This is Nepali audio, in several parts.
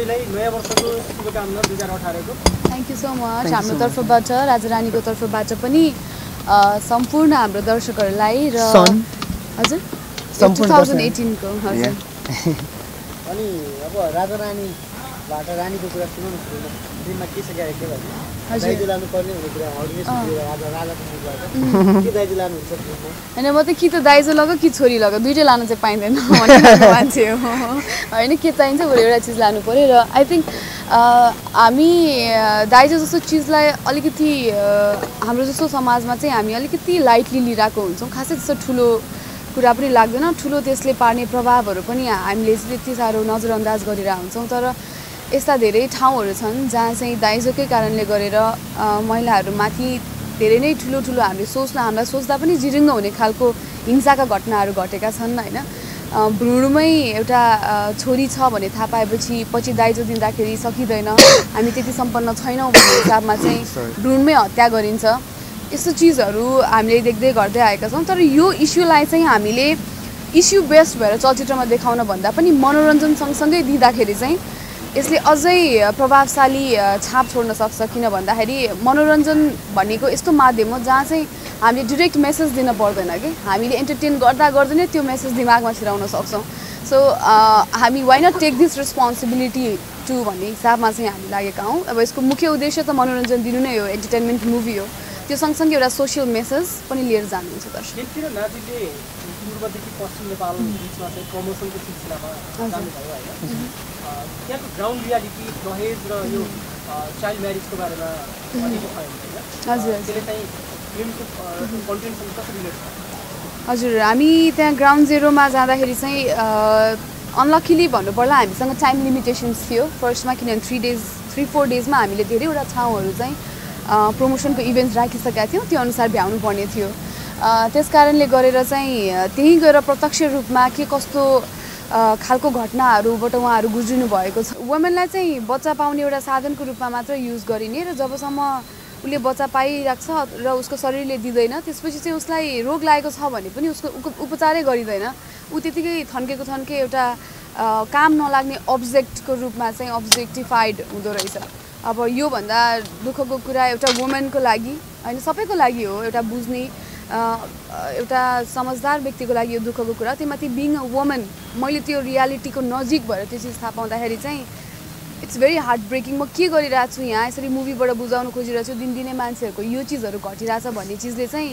सबैलाई नयाँ वर्षको शुभकामना 2018 को। थ्याङ्क यू सो मच हाम्रो तर्फबाट राजारानीको तर्फबाट पनि सम्पूर्ण हाम्रो दर्शकहरूलाई र हजुर 2018 को हजुर अनि अब राजारानीबाट रानीको कुरा सुनौँ न सुरु दिनमा के छ क्यारेक्टर भन्ने दाइजो लानु पर्ने भन्ने कुरा हर्नेस राजाको मुखबाट के दाइजो लानुहुन्छ फिल्ममा हैन म त कि त दाइजो लग कि छोरी लग दुईटै लान चाहिँ पाइँदैन भन्ने मान्छे हो हैन के चाहिन्छ बरु एउटा चीज लानु पर्यो र आई थिंक हामी दाइजो जस्तो चीजलाई अलिकति हाम्रो जस्तो समाजमा चाहिँ हामी अलिकति लाइटली लिइराको हुन्छौं खासै त्यस्तो ठुलो कुरा पनि लाग्दैन ठुलो त्यसले पार्ने प्रभावहरू पनि हामीले त्यति साह्रो नजरअन्दाज गरिरा हुन्छौं तर यस्ता धेरै ठाउँहरू छन् जहाँ चाहिँ दाइजोकै कारणले गरेर महिलाहरूमाथि धेरै नै ठुलो ठुलो हामीले हामीलाई सोच्दा पनि जिरिङ्ग हुने खालको हिंसाका घटनाहरू घटेका छन् हैन भ्रूणमै एउटा छोरी छ भन्ने थाहा पाएपछि पछि दाइजो दिँदाखेरि सकिदैन हामी त्यति सम्पन्न छैनौं भन्ने हिसाबमा चाहिँ भ्रूणमै हत्या गरिन्छ यस्तो चीजहरू हामीले देख्दै गर्दै आएका छौं तर यो इस्युलाई चाहिँ हामीले इस्यु बेस्ड भएर चलचित्रमा देखाउन भन्दा पनि मनोरञ्जन सँगसँगै दिँदाखेरि चाहिँ यसले अझै प्रभावशाली छाप छोड्न सक्छ किन भन्दाखेरि मनोरञ्जन भनेको यस्तो माध्यम हो जहाँ चाहिँ हामीले डाइरेक्ट मेसेज दिन पर्दैन के हामीले एन्टरटेन गर्दा गर्दै नै त्यो मेसेज दिमागमा छिराउन सक्छौं सो हामी why not take this responsibility to भन्ने हिसाबमा चाहिँ हामी लागेका हौं अब यसको मुख्य उद्देश्य त मनोरञ्जन दिनु नै हो एन्टरटेनमेन्ट मुभी हो त्यो सँगसँगै एउटा सोशल मेसेज पनि लिएर जानुहुन्छ दर्शक किन नातिले पूर्वदेखि पश्चिम नेपाल बीचमा चाहिँ प्रमोसनको सिलसिलामा जानु भयो हैन त्यहाँको ग्राउन्ड रियालिटी दहेज र यो चाइल्ड म्यारेजको बारेमा भनेको छ हैन हजुर त्यसले चाहिँ फिल्मको कन्टेन्टसँग कसरी रिलेट छ हजुर हामी त्यहाँ ग्राउन्ड जेरोमा जाँदाखेरि चाहिँ अनलकीली भन्नुपर्ला हामीसँग टाइम लिमिटेसन्स थियो फर्स्टमा किनभने 3-4 डेजमा हामीले धेरैवटा ठाउँहरू चाहिँ प्रमोसनको इभेन्ट्स राखिसकेका थियौं त्यो अनुसार भ्याउनु पर्ने थियो त्यसकारणले गरेर चाहिँ त्यही गएर प्रत्यक्ष रूपमा के कस्तो खालको घटनाहरूबाट उहाँहरू गुज्रिनु भएको छ वुमेनलाई चाहिँ बच्चा पाउने एउटा साधनको रूपमा मात्र युज गरिने र जबसम्म उले बच्चा पाइराख्छ र उसको शरीरले दिदैन त्यसपछि चाहिँ उसलाई रोग लागेको छ भने पनि उसको उपचारै गरिदैन उ त्यतिकै थन्के एउटा काम नलाग्ने अब्जेक्टको रूपमा चाहिँ अब्जेक्टिफाइड हुँदो रहेछ अब यो भन्दा दुःखको कुरा एउटा वुमेनको लागि हैन सबैको लागि हो एउटा बुझ्ने एउटा समझदार व्यक्तिको लागि यो दुःखको कुरा त्यसमाथि बिङ अ वुमन मैले त्यो रियालिटीको नजिक भएर त्यो चीज थाहा पाउँदाखेरि चाहिँ इट्स भेरी हार्ट ब्रेकिङ म के गरिरहेको छु यहाँ यसरी मुभीबाट बुझाउन खोजिरहेको छु दिनदिनै मान्छेहरूको यो चीजहरू घटिरहेछ भन्ने चीजले चाहिँ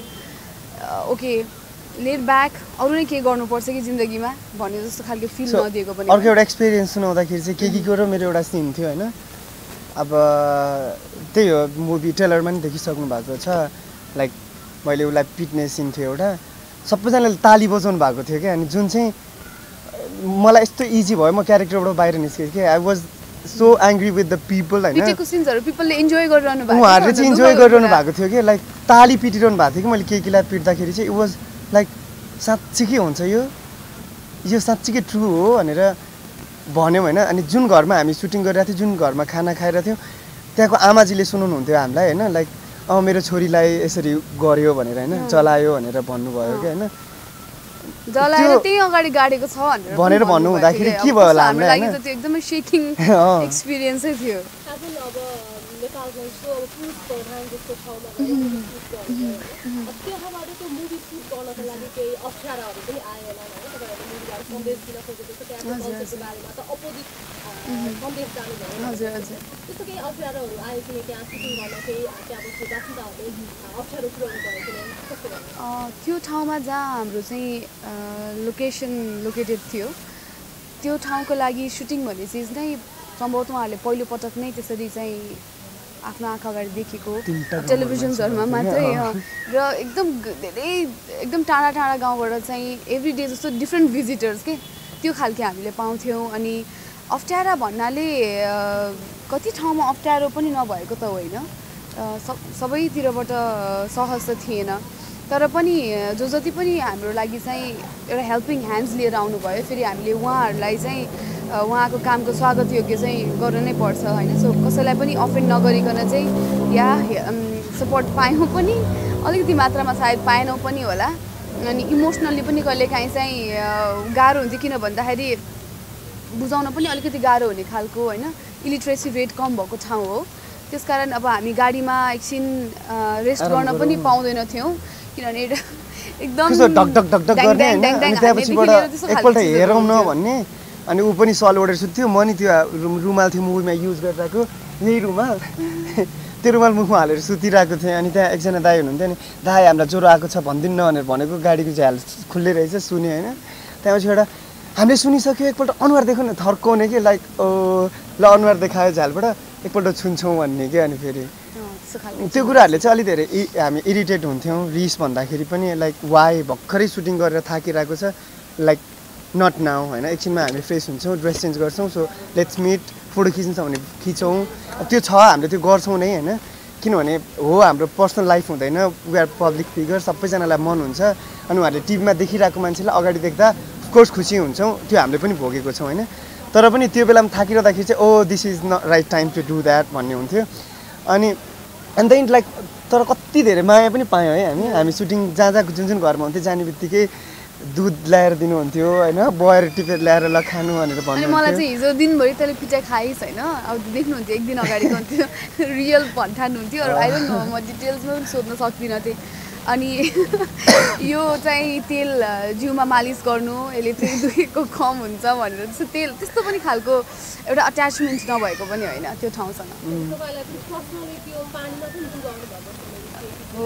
ओके लेट ब्याक अरु नै के गर्नुपर्छ कि जिन्दगीमा भन्ने जस्तो खालको फिल नदिएको पनि अर्को एउटा एक्सपिरियन्स सुनाउँदाखेरि चाहिँ केकीको र मेरो एउटा सिन थियो हैन अब त्यही हो मुभी ट्रेलरमा नि देखिसक्नु भएको छ लाइक मैले उलाई पिट्ने सिन थियो एउटा सबैजनाले ताली बजाउनु भएको थियो क्या अनि जुन चाहिँ मलाई यस्तो इजी भयो म क्यारेक्टरबाट बाहिर निस्केँ कि I was so angry with the people हैन पिटेको सिन्सहरु पिपलले इन्जोय गरिरहनु भएको उहाँहरुले चाहिँ इन्जोय गरिरहनु भएको थियो कि लाइक ताली पिटिरहनु भएको थियो कि मैले केकीलाई पिट्दाखेरि चाहिँ इट वाज लाइक साच्चै हुन्छ यो साच्चै ट्रु हो भनेर भन्यौ हैन अनि जुन घरमा हामी सुटिङ गरिरहेको थियौं जुन घरमा खाना खाइरहेको थियौं त्यहाँको आमाजीले सुनाउनुहुन्थ्यो हामीलाई हैन लाइक मेरो छोरीलाई यसरी गर्यो भनेर हैन चलायो भनेर भन्नुभयो के हैन जलाएर त्यही अगाडि गाडेको छ भनेर भन्नु हुँदाखेरि के भयो होला हामीलाई लागि त त्यो एकदमै शेकिङ एक्सपिरियन्सै थियो जुन अब नेपालको यस्तो अब पुरुष प्रधान जस्तो ठाउँमा त्यहाँबाट त्यो मुभी सुट गर्नको लागि केही अप्ठ्याराहरू पनि आयो होला हैन तपाईहरुले मुभीबाट सन्देश दिन खोजेको छ त्यहाँको कल्चरको बारेमा त अपोजिट सन्देश जानु भयो हजुर हजुर त्यस्तो केही अप्ठ्याराहरू आयो कि त्यहाँ सुटिङ गर्न केही त्यहाँ बस्ने बासिन्दाहरूले अप्ठ्यारो पुर्याउनु भयो कि कस्तो भयो त्यो ठाउँमा जहाँ हाम्रो चाहिँ लोकेटेड थियो त्यो ठाउँको लागि सुटिङ भन्ने चिज नै सम्भवतः उहाँहरूले पहिलो पटक नै त्यसरी चाहिँ आफ्नो आँखा अगाडि देखेको टेलिभिजन्सहरुमा मात्रै र एकदम टाढा गाउँबाट चाहिँ एभ्री डे जस्तो डिफ्रेन्ट भिजिटर्स के त्यो खालके हामीले पाउँथ्यौं अनि अप्ठ्यारा भन्नाले कति ठाउँमा अप्ठ्यारो पनि नभएको त होइन सबैतिरबाट सहज त थिएन तर पनि जति पनि हाम्रो लागि चाहिँ एउटा हेल्पिङ ह्यान्ड्स लिएर आउनु भयो फेरि हामीले उहाँहरूलाई चाहिँ उहाँको कामको स्वागत योग्य चाहिँ गर्न नै पर्छ हैन सो कसैलाई पनि अफेन्ड नगरिकन चाहिँ या सपोर्ट पायौं पनि अलिकति मात्रामा सायद पाएनौं पनि होला अनि इमोसनली पनि कहिलेकाहीँ चाहिँ गाह्रो हुन्थ्यो किन भन्दाखेरि बुझाउन पनि अलिकति गाह्रो हुने खालको होइन इलिट्रेसी रेट कम भएको ठाउँ हो त्यसकारण अब हामी गाडीमा एकछिन रेस्ट गर्न पनि पाउँदैनथ्यौँ किनभने एकदम ढक ढक ढक ढक गर्ने होइन अनि त्यहाँपछिबाट एकपल्ट हेरौँ न भन्ने अनि ऊ पनि सल ओढेर सुत्थ्यो म नि त्यो रुमाल थियो मुभीमा युज गरिरहेको यही रुमाल त्यो रुमाल मुखमा हालेर सुतिरहेको थिएँ अनि त्यहाँ एकजना दाइ हुनुहुन्थ्यो नि दाइ हामीलाई ज्वरो आएको छ भनिदिनु न भनेर भनेको गाडीको झ्याल खुल्ले रहेछ सुने होइन त्यहाँपछिबाट हामीले सुनिसक्यो एकपल्ट अनुहार देख्यो न थर्काउने कि लाइक ल अनुहार देखायो झ्यालबाट एकपल्ट छुन्छौँ भन्ने कि अनि फेरि त्यो कुराहरूले चाहिँ अलि धेरै हामी इरिटेट हुन्थ्यौँ रिस भन्दाखेरि पनि लाइक वाइ भर्खरै सुटिङ गरेर थाकिरहेको छ लाइक नट नाउ होइन एकछिनमा हामी फ्रेस हुन्छौँ ड्रेस चेन्ज गर्छौँ सो लेट्स मिट फोटो खिच्नु छ भने खिचौँ त्यो छ हामीले त्यो गर्छौँ नै होइन किनभने हो हाम्रो पर्सनल लाइफ हुँदैन वी आर पब्लिक फिगर सबैजनालाई मन हुन्छ अनि उहाँहरूले टिभीमा देखिरहेको मान्छेलाई अगाडि देख्दा अफकोर्स खुसी हुन्छौँ त्यो हामीले पनि भोगेको छौँ होइन तर पनि त्यो बेलामा थाकिरहँदाखेरि चाहिँ ओ दिस इज न right time to do that भन्ने हुन्थ्यो अनि देन लाइक तर कति धेरै माया पनि पायौँ है हामी सुटिङ जहाँ जुन घरमा हुन्थ्यो जाने बित्तिकै दुध ल्याएर दिनुहुन्थ्यो होइन बएर टिपेर ल्याएर ल खानु भनेर भन्नु मलाई चाहिँ हिजो दिनभरि तैँले पिटाइ खाइस् होइन अब देख्नुहुन्थ्यो एक दिन अगाडिको हुन्थ्यो रियल भन्ठान्नुहुन्थ्यो आई डोन्ट नो म डिटेल्समा पनि सोध्न सक्दिनँ थिएँ अनि यो चाहिँ तेल जिउमा मालिस गर्नु यसले चाहिँ दुखेको कम हुन्छ भनेर त्यस्तो पनि खालको एउटा अट्याचमेन्ट नभएको पनि होइन त्यो ठाउँसँग हो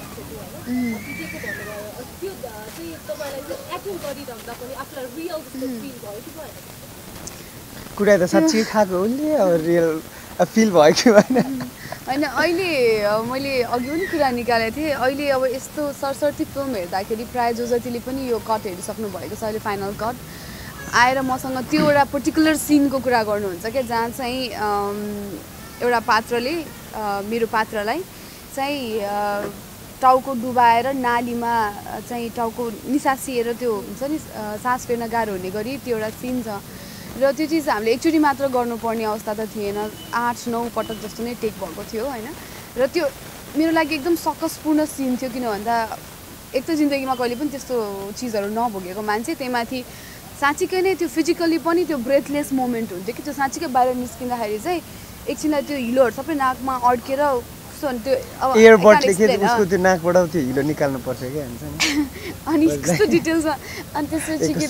कुरा त साँच्चै खाएको उसले अब रियल फिल भयो कि भएन होइन अहिले मैले अघि पनि कुरा निकालेको थिएँ अहिले अब यस्तो सरसर्ती फिल्म हेर्दाखेरि प्रायः जो जतिले पनि यो कट हेरिसक्नु भएको छ अहिले फाइनल कट आएर मसँग त्यो एउटा पर्टिकुलर सिनको कुरा गर्नुहुन्छ क्या जहाँ चाहिँ एउटा पात्रले मेरो पात्रलाई चाहिँ टाउको डुबाएर नालीमा चाहिँ टाउको निसासिएर त्यो हुन्छ नि सास फेर्न गाह्रो हुने गरी त्यो एउटा सिन छ र त्यो चिज हामीले एकचोटि मात्र गर्नुपर्ने अवस्था त थिएन 8-9 पटक जस्तो नै टेक भएको थियो होइन र त्यो मेरो लागि एकदम सकसपूर्ण सिन थियो किन भन्दा एक त जिन्दगीमा कहिले पनि त्यस्तो चिजहरू नभोगेको मान्छे त्यहीमाथि साँच्चीकै नै त्यो फिजिकली पनि त्यो ब्रेथलेस मोमेन्ट हुन्थ्यो कि त्यो साँच्चीकै बाहिर निस्किँदाखेरि चाहिँ एकछिनलाई त्यो हिलोहरू सबै नाकमा अड्केर एयरबडले के उसको त्यो नाकबाट त्यो हिलो निकाल्नु पर्छ क्या हुन्छ नि अनि कस्तो डिटेल्समा अनि त्यसपछि के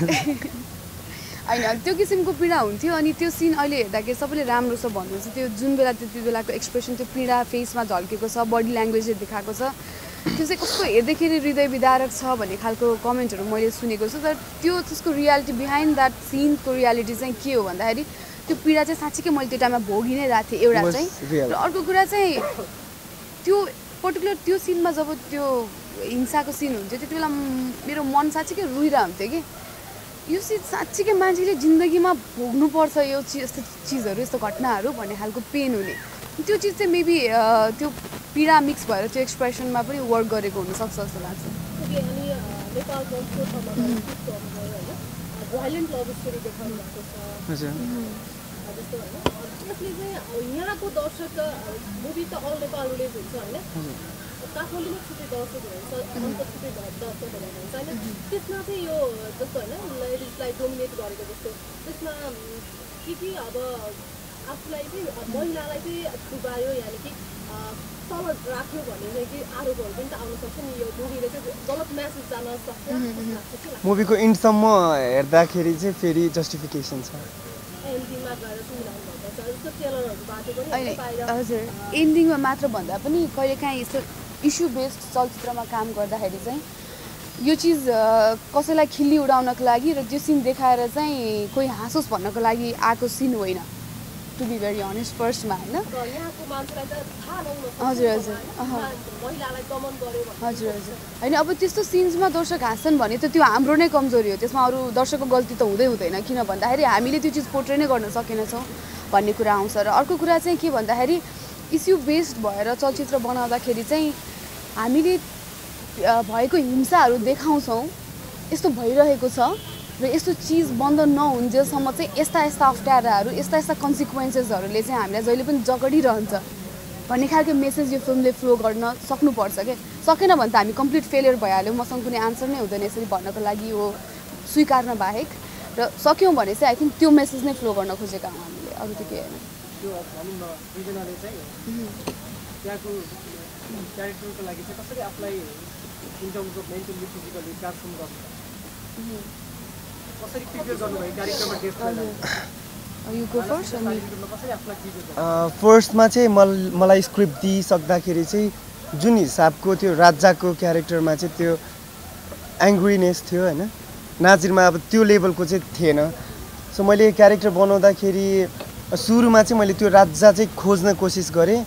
होइन त्यो किसिमको पीडा हुन्थ्यो अनि त्यो सिन अहिले हेर्दाखेरि सबैले राम्रो छ भन्नुहुन्छ त्यो जुन बेला त्यति बेलाको एक्सप्रेसन त्यो पीडा फेसमा झल्केको छ बडी ल्याङ्ग्वेजले देखाएको छ त्यो चाहिँ कस्तो हेर्दाखेरि हृदय विदारक छ भन्ने खालको कमेन्टहरू मैले सुनेको छु तर त्यो त्यसको रियालिटी बिहाइन्ड द्याट सिनको रियालिटी चाहिँ के हो भन्दाखेरि त्यो पीडा चाहिँ साँच्चीकै मैले त्यो टाइममा भोगि नै रहेको थिएँ एउटा चाहिँ र अर्को कुरा चाहिँ त्यो पर्टिकुलर त्यो सिनमा जब त्यो हिंसाको सिन हुन्थ्यो त्यति बेला मेरो मन साँच्चीकै रोइरहन्थ्यो कि यो चिज साँच्चीकै मान्छेले जिन्दगीमा भोग्नुपर्छ यो यस्तो चिजहरू यस्तो घटनाहरू भन्ने खालको पेन हुने त्यो चिज चाहिँ मेबी त्यो पीडा मिक्स भएर त्यो एक्सप्रेसनमा पनि वर्क गरेको हुनसक्छ जस्तो लाग्छ यहाँको दर्शक मुभी त अल नेपाल रिलिज हुन्छ होइन काठमाडौँमा छुट्टै दर्शकहरू हुन्छ अन्त छुट्टै दर्शकहरू हुन्छ होइन त्यसमा चाहिँ यो जस्तो होइन लेडिजलाई डोमिनेट गरेको जस्तो त्यसमा के अब आफूलाई चाहिँ महिलालाई चाहिँ डुबायो यानि कि तल राख्यो भन्ने चाहिँ कि आरोपहरू पनि त आउन सक्छ नि यो मुभीले चाहिँ गलत म्यासेज जान सक्छ मुभीको इन्डसम्म हेर्दाखेरि चाहिँ फेरि जस्टिफिकेसन छ हजुर एन्डिङमा मात्र भन्दा पनि कहिलेकाहीँ यस्तो इस्यु बेस्ड चलचित्रमा काम गर्दाखेरि चाहिँ यो चिज कसैलाई खिल्ली उडाउनको लागि र त्यो सिन देखाएर चाहिँ कोही हाँसोस् भन्नको लागि आएको सिन होइन टु बी भेरी अनेस्ट फर्स्टमा होइन हजुर हजुर हजुर हजुर होइन अब त्यस्तो सिन्समा दर्शक हाँस्छन् भने त त्यो हाम्रो नै कमजोरी हो त्यसमा अरू दर्शकको गल्ती त हुँदैन किन भन्दाखेरि हामीले त्यो चिज पोर्ट्रे नै गर्न सकेनछौँ भन्ने कुरा आउँछ र अर्को कुरा चाहिँ के भन्दाखेरि इस्यु बेस्ड भएर चलचित्र बनाउँदाखेरि चाहिँ हामीले भएको हिंसाहरू देखाउँछौँ यस्तो भइरहेको छ र यस्तो चिज बन्द नहुन्जेलसम्म चाहिँ यस्ता अप्ठ्याराहरू यस्ता कन्सिक्वेन्सेसहरूले चाहिँ हामीलाई जहिले पनि जगडिरहन्छ भन्ने खालको मेसेज यो फिल्मले फ्लो गर्न सक्नुपर्छ क्या सकेन भने त हामी कम्प्लिट फेलियर भइहाल्यो मसँग कुनै आन्सर नै हुँदैन यसरी भन्नको लागि हो स्वीकार्न बाहेक र सक्यौँ भने चाहिँ आई थिङ्क त्यो मेसेज नै फ्लो गर्न खोजेका हौँ हामीले, अरू त केही होइन। त्यो भनौँ न दुईजनाले चाहिँ त्यहाँको क्यारेक्टरको लागि चाहिँ कसरी आफूलाई in terms of mentally physically transform गर्नु, कसरी प्रिपेयर गर्नुभयो क्यारेक्टरमा डेथ फर्स्टमा चाहिँ मलाई स्क्रिप्ट दिइसक्दाखेरि चाहिँ जुन हिसाबको त्यो राजाको क्यारेक्टरमा चाहिँ त्यो एङ्ग्रिनेस थियो होइन, नाजिरमा अब त्यो लेभलको चाहिँ थिएन। सो मैले क्यारेक्टर बनाउँदाखेरि सुरुमा चाहिँ मैले त्यो राजा चाहिँ खोज्न कोसिस गरेँ।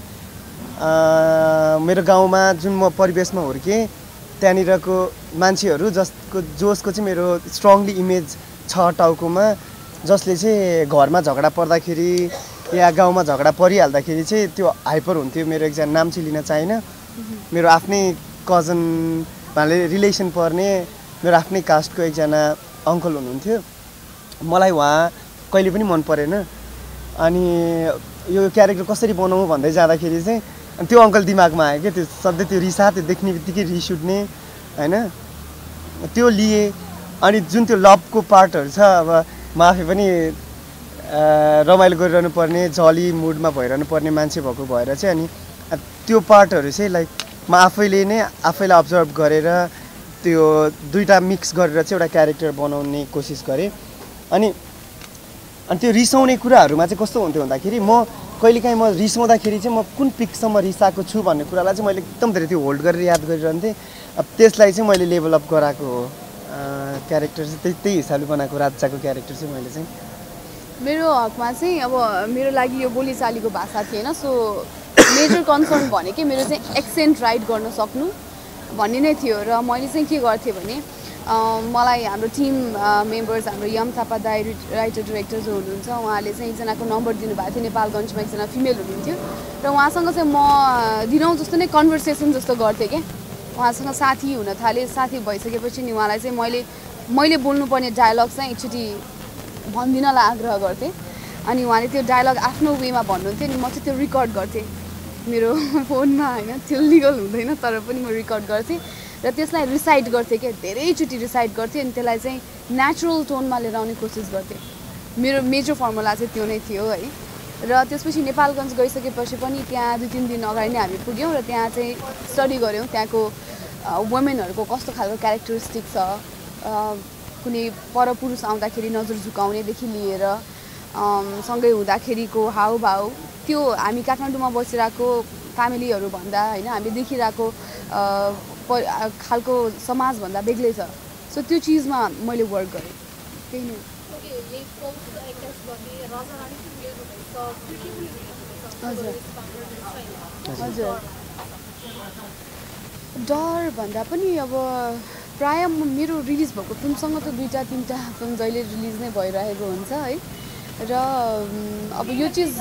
मेरो गाउँमा जुन म परिवेशमा हुर्केँ त्यहाँनिरको मान्छेहरू जसको चाहिँ मेरो स्ट्रङली इमेज छ टाउकोमा, जसले चाहिँ घरमा झगडा पर्दाखेरि या गाउँमा झगडा परिहाल्दाखेरि चाहिँ त्यो हाइपर हुन्थ्यो। मेरो एकजना नाम चाहिँ लिन चाहिनँ, मेरो आफ्नै कजन भाले रिलेसन पर्ने मेरो आफ्नै कास्टको एकजना अङ्कल हुनुहुन्थ्यो। मलाई उहाँ कहिले पनि मन परेन। अनि यो क्यारेक्टर कसरी बनाउँ भन्दै जाँदाखेरि चाहिँ त्यो अङ्कल दिमागमा आयो क्या, त्यो सधैँ त्यो रिसा, त्यो देख्ने बित्तिकै रिस उठ्ने होइन, त्यो लिएँ। अनि जुन त्यो लभको पार्टहरू छ, अब म आफै पनि रमाइलो गरिरहनु पर्ने, जली मुडमा भइरहनु पर्ने मान्छे भएको भएर चाहिँ अनि त्यो पार्टहरू चाहिँ लाइक म आफैले नै आफैलाई अब्जर्भ गरेर त्यो दुईवटा मिक्स गरेर चाहिँ एउटा क्यारेक्टर बनाउने कोसिस गरेँ। अनि त्यो रिसाउने कुराहरूमा चाहिँ कस्तो हुन्थ्यो भन्दाखेरि म कहिलेकाहीँ म रिसाउँदाखेरि चाहिँ म कुन पिकसम्म रिसाएको छु भन्ने कुरालाई चाहिँ मैले एकदम धेरै त्यो होल्ड गरेर याद गरिरहन्थेँ। अब त्यसलाई चाहिँ मैले लेभल अप गराएको हो क्यारेक्टर चाहिँ त्यही हिसाबले बनाएको राजाको क्यारेक्टर चाहिँ मैले चाहिँ। मेरो हकमा चाहिँ अब मेरो लागि यो बोलीचालीको भाषा थिएन, सो मेजर कन्सर्न भनेकै मेरो चाहिँ एक्सेन्ट राइट गर्न सक्नु भन्ने नै थियो। र मैले चाहिँ के गर्थेँ भने मलाई हाम्रो टिम मेम्बर्स, हाम्रो यम थापा दाई राइटर डिरेक्टर जो हुनुहुन्छ, उहाँले चाहिँ एकजनाको नम्बर दिनुभएको थियो, नेपालगञ्जमा एकजना फिमेल हुनुहुन्थ्यो र उहाँसँग चाहिँ म दिनौँ जस्तो नै कन्भर्सेसन जस्तो गर्थेँ क्या। उहाँसँग साथी हुन थालेँ, साथी भइसकेपछि नि उहाँलाई चाहिँ मैले बोल्नुपर्ने डायलग चाहिँ एकचोटि भनिदिनलाई आग्रह गर्थेँ। अनि उहाँले त्यो डायलग आफ्नो वेमा भन्नुहुन्थ्यो नि, म चाहिँ त्यो रेकर्ड गर्थेँ मेरो फोनमा होइन, त्यो लिगल हुँदैन तर पनि म रेकर्ड गर्थेँ र त्यसलाई रिसाइट गर्थेँ क्या, धेरैचोटि रिसाइट गर्थेँ। अनि त्यसलाई चाहिँ नेचुरल टोनमा लिएर आउने कोसिस गर्थेँ। मेरो मेजर फर्मुला चाहिँ त्यो नै थियो है। र त्यसपछि नेपालगञ्ज गइसकेपछि पनि त्यहाँ 2-3 दिन अगाडि नै हामी पुग्यौँ र त्यहाँ चाहिँ स्टडी गऱ्यौँ त्यहाँको वुमेनहरूको कस्तो खालको क्यारेक्टरिस्टिक छ, कुनै परपुरुष आउँदाखेरि नजर झुकाउनेदेखि लिएर सँगै हुँदाखेरिको हाउभाउ, त्यो हामी काठमाडौँमा बसिरहेको फ्यामिलीहरू भन्दा होइन हामीले देखिरहेको खालको समाजभन्दा बेग्लै छ। सो त्यो चिजमा मैले वर्क गरेँ, त्यही नै। हजुर हजुर, डर भन्दा पनि अब प्राय मेरो रिलिज भएको फिल्मसँग त 2-3टा फिल्म जहिले रिलिज नै भइरहेको हुन्छ है। र अब यो चिज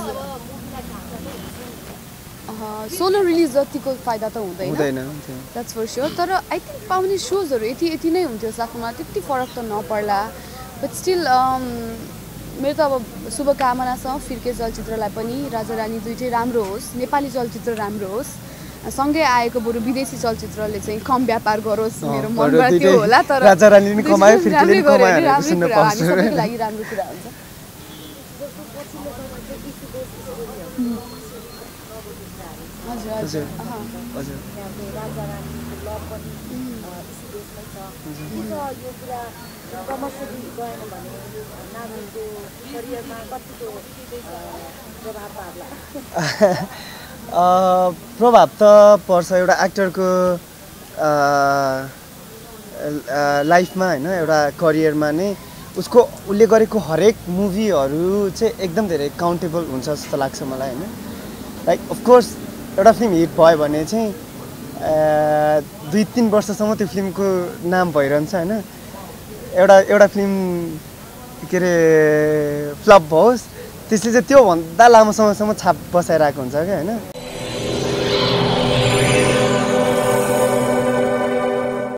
सोलो रिलिज जतिको फाइदा त हुँदैन, द्याट्स फर स्योर। तर आई थिङ्क पाउने सोजहरू यति नै हुन्थ्यो साथमा, त्यति फरक त नपर्ला। बट स्टिल मेरो त अब शुभकामना छ फिर्के चलचित्रलाई पनि, राजा रानी दुइटै राम्रो होस्, नेपाली चलचित्र राम्रो होस्, सँगै आएको बरु विदेशी चलचित्रले चाहिँ कम व्यापार गरोस्, मेरो मनबाट त्यो होला। तर राजा रानीले कमायो, फिर्केले पनि कमायो, सुन्न पाउँछ, सबैको लागि राम्रो कुरा हुन्छ। हजुर हजुर हजुर प्रभाव त पर्छ एउटा एक्टरको लाइफमा होइन, एउटा करियरमा नै उसले गरेको हरेक मुभीहरू चाहिँ एकदम धेरै काउन्टेबल हुन्छ जस्तो लाग्छ मलाई होइन। लाइक अफकोर्स एउटा फिल्म हिट भयो भने चाहिँ 2-3 वर्षसम्म त्यो फिल्मको नाम भइरहन्छ होइन। एउटा फिल्म के अरे फ्लप भओस् त्यसले चाहिँ त्योभन्दा लामो समयसम्म छाप बसाइरहेको हुन्छ क्या होइन।